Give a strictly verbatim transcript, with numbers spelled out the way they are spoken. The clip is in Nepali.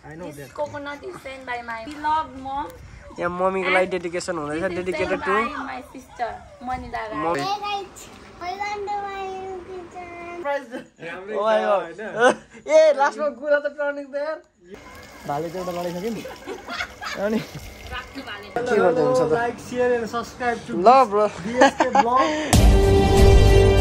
I know This that. coconut is sent by my beloved mom. यहाँ मम्मीको लागि डेडिकेसन हुँदैछ dedicated to my sister Manila. Mummy Hey guys, I want to buy you kitchen. Oh my God ए लास्टमा कुरा त टर्निङ त यार भाले चाहिँ एउटा लडाइसक्यो नि अनि के गर्दै हुन्छ त Like, share and subscribe to ल bro B S K vlog.